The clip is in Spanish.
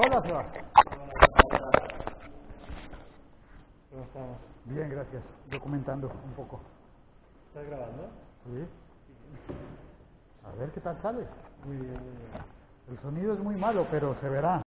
Hola, Seba. ¿Cómo estamos? Bien, gracias. Documentando un poco. ¿Estás grabando? Sí. A ver qué tal sale. Muy bien, muy bien. El sonido es muy malo, pero se verá.